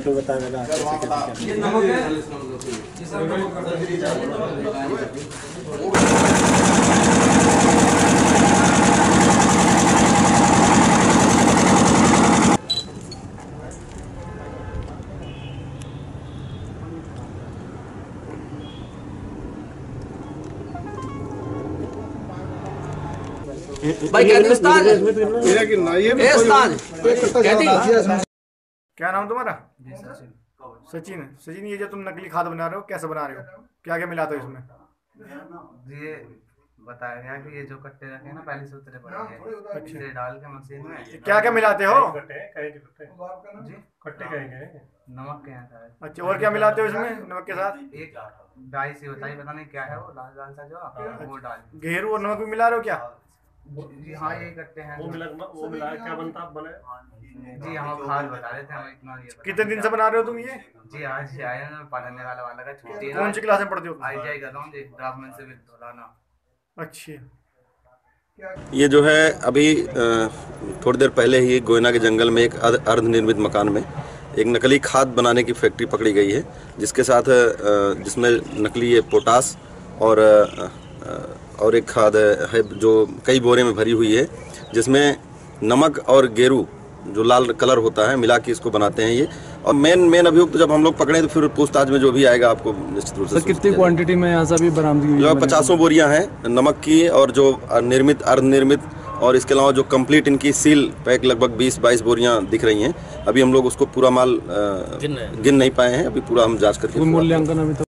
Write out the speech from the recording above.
तो बताएगा ये नमक है, ये सब नमक भाई क्या नाम तुम्हारा? सचिन। सचिन, ये जो तुम नकली खाद बना रहे हो कैसे बना रहे हो? क्या क्या मिलाते हो इसमें? ये बताया गया कि ये जो कट्टे रखे हैं ना पहले से उतरे पड़े हैं, इसे डाल के मशीन में क्या क्या मिलाते हो? जी कट्टे कहेंगे नमक के हैं शायद। अच्छा, और क्या मिलाते हो इसमें नमक के साथ? एक डाई सी होता है, पता नहीं क्या है वो, लाल लाल सा जो वो डाल। घेरू और नमक भी मिला रहे हो क्या? जी हाँ, ये कट्टे हैं। वो मिला क्या बनता बने? जी हम खाद बता रहे थे, हम इतना ये कितने दिन से बना रहे हो तुम ये? जी आज से आए हैं, पढ़ने वाला का छुट्टी है। कौन सी क्लास में पढ़ते हो? ITI कर रहा हूँ जी, ड्राफ्टमैन से धुलाना। अच्छा, ये जो है अभी थोड़ी देर पहले ही गोयना के जंगल में एक अर्धनिर्मित मकान में एक नकली खाद बनाने की फैक्ट्री पकड़ी गई है, जिसके साथ जिसमें नकली ये पोटास और एक खाद है जो कई बोरे में भरी हुई है, जिसमें नमक और गेरू जो लाल कलर होता है मिला के इसको बनाते हैं ये। और मेन अभियुक्त जब हम लोग पकड़े तो फिर पूछताछ में जो भी आएगा आपको निश्चित रूप से। सर कितनी क्वांटिटी में यहाँ से अभी बरामदगी हुई? 50 बोरियां हैं नमक की, और जो निर्मित अर्धनिर्मित और इसके अलावा जो कंप्लीट इनकी सील पैक लगभग 20-22 बोरियां दिख रही हैं। अभी हम लोग उसको पूरा माल गिन नहीं पाए हैं, अभी पूरा हम जांच करके मूल्यांकन अभी